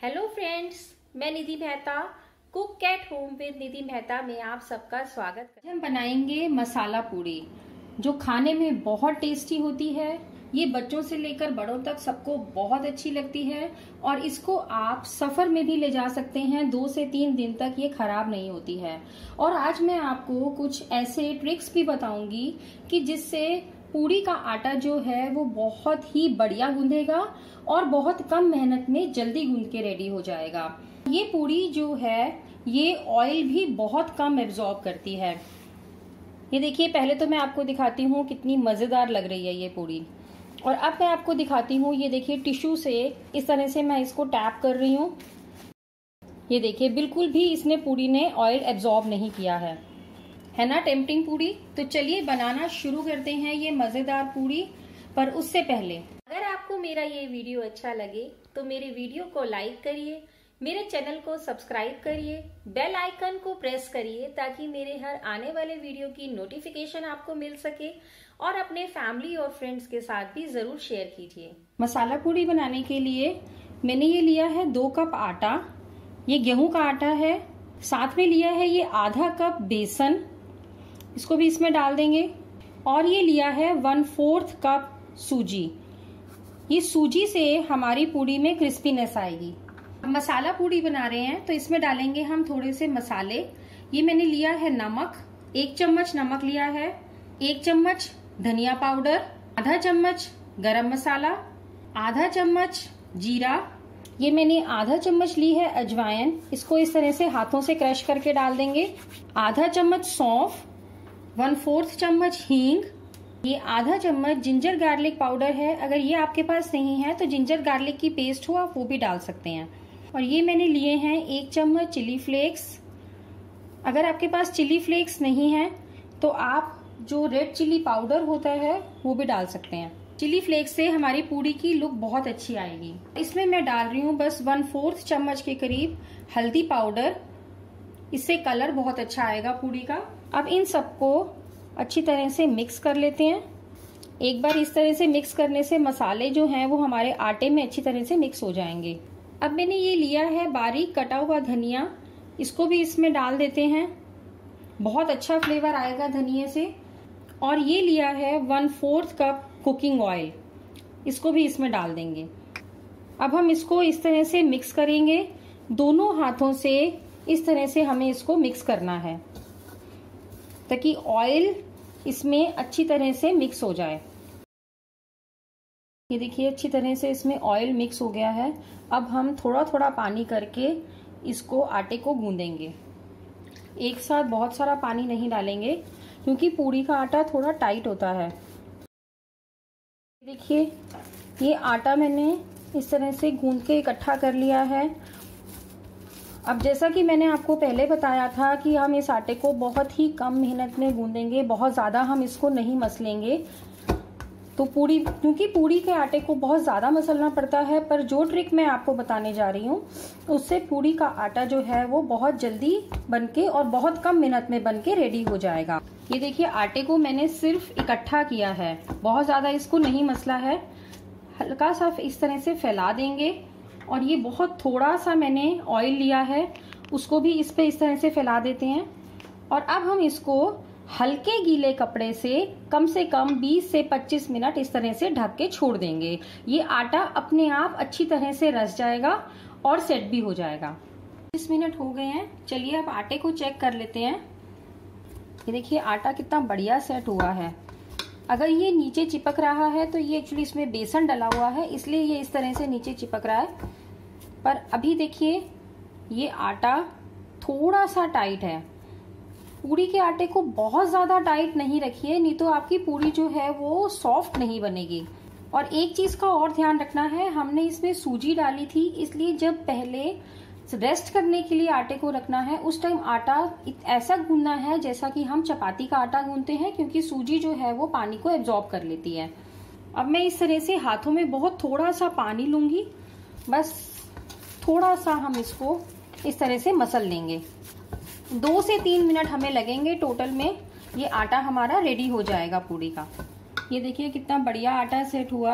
Hello friends, मैं Nidhi Mehta cook at home with Nidhi Mehta में आप सबका स्वागत करते हैं। हम बनाएंगे मसाला पूड़ी जो खाने में बहुत टेस्टी होती है। ये बच्चों से लेकर बड़ों तक सबको बहुत अच्छी लगती है और इसको आप सफर में भी ले जा सकते हैं। 2 से 3 दिन तक ये खराब नहीं होती है। और आज मैं आपको कुछ ऐसे ट्रिक्स भी बताऊंगी कि जिससे पूड़ी का आटा जो है वो बहुत ही बढ़िया गूंदेगा और बहुत कम मेहनत में जल्दी गूंद के रेडी हो जाएगा। ये पूड़ी जो है ये ऑयल भी बहुत कम एब्जॉर्ब करती है। ये देखिए, पहले तो मैं आपको दिखाती हूँ कितनी मजेदार लग रही है ये पूड़ी। और अब मैं आपको दिखाती हूँ, ये देखिए टिश्यू से इस तरह से मैं इसको टैप कर रही हूँ। ये देखिए बिल्कुल भी इसने पूड़ी ने ऑयल एब्जॉर्ब नहीं किया है ना टेम्पटिंग पूड़ी। तो चलिए बनाना शुरू करते हैं ये मजेदार पूड़ी। पर उससे पहले अगर आपको मेरा ये वीडियो अच्छा लगे तो मेरे वीडियो को लाइक करिए, मेरे चैनल को सब्सक्राइब करिए, बेल आइकन को प्रेस करिए ताकि मेरे हर आने वाले वीडियो की नोटिफिकेशन आपको मिल सके और अपने फैमिली और फ्रेंड्स के साथ भी जरूर शेयर कीजिए। मसाला पूड़ी बनाने के लिए मैंने ये लिया है 2 कप आटा। ये गेहूं का आटा है। साथ में लिया है ये आधा कप बेसन, इसको भी इसमें डाल देंगे। और ये लिया है 1/4 कप सूजी। ये सूजी से हमारी पूड़ी में क्रिस्पीनेस आएगी। मसाला पूड़ी बना रहे हैं तो इसमें डालेंगे हम थोड़े से मसाले। ये मैंने लिया है नमक, 1 चम्मच नमक लिया है, 1 चम्मच धनिया पाउडर, आधा चम्मच गरम मसाला, आधा चम्मच जीरा। ये मैंने आधा चम्मच ली है अजवाइन, इसको इस तरह से हाथों से क्रश करके डाल देंगे। आधा चम्मच सौंफ, 1/4 चम्मच हींग, ये आधा चम्मच जिंजर गार्लिक पाउडर है। अगर ये आपके पास नहीं है तो जिंजर गार्लिक की पेस्ट हो आप वो भी डाल सकते हैं। और ये मैंने लिए हैं 1 चम्मच चिली फ्लेक्स। अगर आपके पास चिली फ्लेक्स नहीं है तो आप जो रेड चिली पाउडर होता है वो भी डाल सकते हैं। चिली फ्लेक्स से हमारी पूड़ी की लुक बहुत अच्छी आएगी। इसमें मैं डाल रही हूँ बस 1/4 चम्मच के करीब हल्दी पाउडर, इससे कलर बहुत अच्छा आएगा पूड़ी का। अब इन सबको अच्छी तरह से मिक्स कर लेते हैं। एक बार इस तरह से मिक्स करने से मसाले जो हैं वो हमारे आटे में अच्छी तरह से मिक्स हो जाएंगे। अब मैंने ये लिया है बारीक कटा हुआ धनिया, इसको भी इसमें डाल देते हैं, बहुत अच्छा फ्लेवर आएगा धनिये से। और ये लिया है 1/4 कप कुकिंग ऑयल, इसको भी इसमें डाल देंगे। अब हम इसको इस तरह से मिक्स करेंगे, दोनों हाथों से इस तरह से हमें इसको मिक्स करना है ताकि ऑयल इसमें अच्छी तरह से मिक्स हो जाए। ये देखिए अच्छी तरह से इसमें ऑयल मिक्स हो गया है। अब हम थोड़ा थोड़ा पानी करके इसको आटे को गूंदेंगे। एक साथ बहुत सारा पानी नहीं डालेंगे क्योंकि पूड़ी का आटा थोड़ा टाइट होता है। देखिए ये आटा मैंने इस तरह से गूंद के इकट्ठा कर लिया है। अब जैसा कि मैंने आपको पहले बताया था कि हम इस आटे को बहुत ही कम मेहनत में गूंदेंगे, बहुत ज़्यादा हम इसको नहीं मसलेंगे। तो पूड़ी, क्योंकि पूड़ी के आटे को बहुत ज़्यादा मसलना पड़ता है, पर जो ट्रिक मैं आपको बताने जा रही हूँ उससे पूड़ी का आटा जो है वो बहुत जल्दी बनके और बहुत कम मेहनत में बनके रेडी हो जाएगा। ये देखिए आटे को मैंने सिर्फ इकट्ठा किया है, बहुत ज़्यादा इसको नहीं मसला है। हल्का सा इस तरह से फैला देंगे। और ये बहुत थोड़ा सा मैंने ऑयल लिया है, उसको भी इस पे इस तरह से फैला देते हैं। और अब हम इसको हल्के गीले कपड़े से कम 20 से 25 मिनट इस तरह से ढक के छोड़ देंगे। ये आटा अपने आप अच्छी तरह से रस जाएगा और सेट भी हो जाएगा। 20 मिनट हो गए हैं, चलिए अब आटे को चेक कर लेते हैं। ये देखिए आटा कितना बढ़िया सेट हुआ है। अगर ये नीचे चिपक रहा है तो ये एक्चुअली इसमें बेसन डला हुआ है, इसलिए ये इस तरह से नीचे चिपक रहा है। पर अभी देखिए ये आटा थोड़ा सा टाइट है। पूड़ी के आटे को बहुत ज्यादा टाइट नहीं रखिए, नहीं तो आपकी पूड़ी जो है वो सॉफ्ट नहीं बनेगी। और एक चीज का और ध्यान रखना है, हमने इसमें सूजी डाली थी, इसलिए जब पहले रेस्ट करने के लिए आटे को रखना है उस टाइम आटा ऐसा गूंदना है जैसा कि हम चपाती का आटा गूंदते हैं, क्योंकि सूजी जो है वो पानी को एब्जॉर्ब कर लेती है। अब मैं इस तरह से हाथों में बहुत थोड़ा सा पानी लूंगी, बस थोड़ा सा हम इसको इस तरह से मसल लेंगे। 2 से 3 मिनट हमें लगेंगे टोटल में, ये आटा हमारा रेडी हो जाएगा पूड़ी का। ये देखिए कितना बढ़िया आटा सेट हुआ है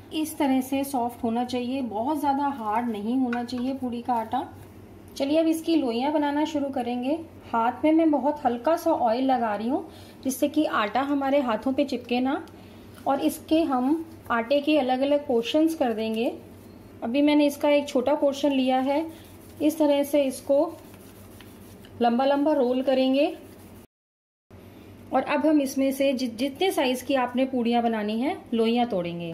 इस तरह से सॉफ्ट होना चाहिए, बहुत ज़्यादा हार्ड नहीं होना चाहिए पूड़ी का आटा। चलिए अब इसकी लोइयां बनाना शुरू करेंगे। हाथ में मैं बहुत हल्का सा ऑयल लगा रही हूँ जिससे कि आटा हमारे हाथों पे चिपके ना, और इसके हम आटे के अलग अलग पोर्शंस कर देंगे। अभी मैंने इसका एक छोटा पोर्शन लिया है। इस तरह से इसको लंबा लंबा रोल करेंगे और अब हम इसमें से जितने साइज की आपने पूड़ियाँ बनानी है लोइयां तोड़ेंगे।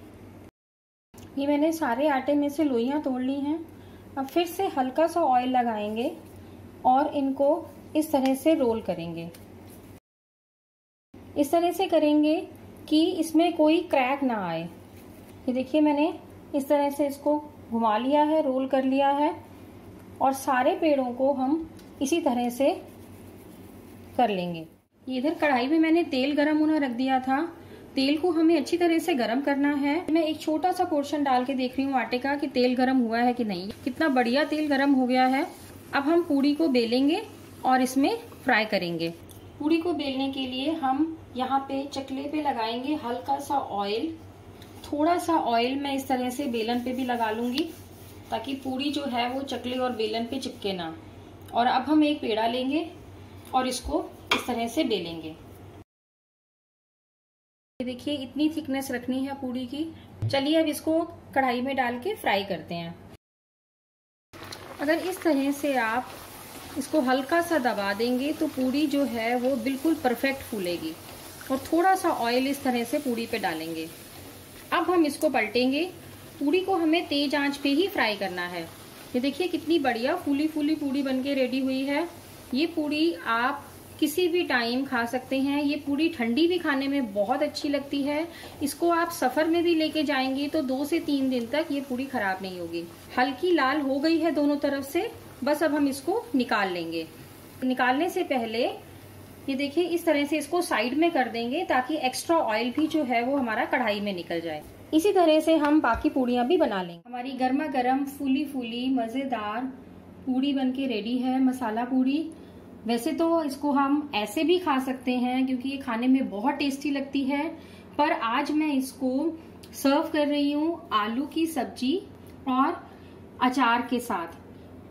ये मैंने सारे आटे में से लोइयां तोड़ ली हैं। अब फिर से हल्का सा ऑयल लगाएंगे और इनको इस तरह से रोल करेंगे। इस तरह से करेंगे कि इसमें कोई क्रैक ना आए। ये देखिए मैंने इस तरह से इसको घुमा लिया है, रोल कर लिया है, और सारे पेड़ों को हम इसी तरह से कर लेंगे। इधर कढ़ाई में मैंने तेल गरम होना रख दिया था। तेल को हमें अच्छी तरह से गरम करना है। मैं एक छोटा सा पोर्शन डाल के देख रही हूँ आटे का कि तेल गरम हुआ है कि नहीं। कितना बढ़िया तेल गरम हो गया है। अब हम पूड़ी को बेलेंगे और इसमें फ्राई करेंगे। पूड़ी को बेलने के लिए हम यहाँ पे चकले पे लगाएंगे हल्का सा ऑयल। थोड़ा सा ऑयल मैं इस तरह से बेलन पे भी लगा लूंगी ताकि पूड़ी जो है वो चकले और बेलन पे चिपके ना। और अब हम एक पेड़ा लेंगे और इसको इस तरह से बेलेंगे। ये देखिए इतनी थिकनेस रखनी है पूड़ी की। चलिए अब इसको कढ़ाई में डाल के फ्राई करते हैं। अगर इस तरह से आप इसको हल्का सा दबा देंगे तो पूड़ी जो है वो बिल्कुल परफेक्ट फूलेगी। और थोड़ा सा ऑयल इस तरह से पूड़ी पे डालेंगे। अब हम इसको पलटेंगे। पूड़ी को हमें तेज आंच पे ही फ्राई करना है। ये देखिए कितनी बढ़िया फूली फूली पूड़ी बनके रेडी हुई है। ये पूड़ी आप किसी भी टाइम खा सकते हैं। ये पूड़ी ठंडी भी खाने में बहुत अच्छी लगती है। इसको आप सफर में भी लेके जाएंगे तो 2 से 3 दिन तक ये पूड़ी खराब नहीं होगी। हल्की लाल हो गई है दोनों तरफ से। बस अब हम इसको निकाल लेंगे। निकालने से पहले ये देखिए इस तरह से इसको साइड में कर देंगे ताकि एक्स्ट्रा ऑयल भी जो है वो हमारा कढ़ाई में निकल जाए। इसी तरह से हम बाकी पूड़ियां भी बना लेंगे। हमारी गर्मा गर्म फूली फूली मजेदार पूड़ी बनके रेडी है, मसाला पूड़ी। वैसे तो इसको हम ऐसे भी खा सकते हैं क्योंकि ये खाने में बहुत टेस्टी लगती है, पर आज मैं इसको सर्व कर रही हूँ आलू की सब्जी और अचार के साथ।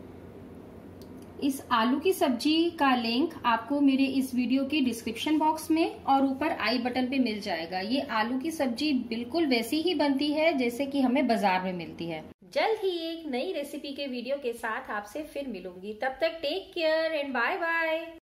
इस आलू की सब्जी का लिंक आपको मेरे इस वीडियो के डिस्क्रिप्शन बॉक्स में और ऊपर आई बटन पे मिल जाएगा। ये आलू की सब्जी बिल्कुल वैसी ही बनती है जैसे कि हमें बाजार में मिलती है। जल्द ही एक नई रेसिपी के वीडियो के साथ आपसे फिर मिलूंगी। तब तक take care and bye bye.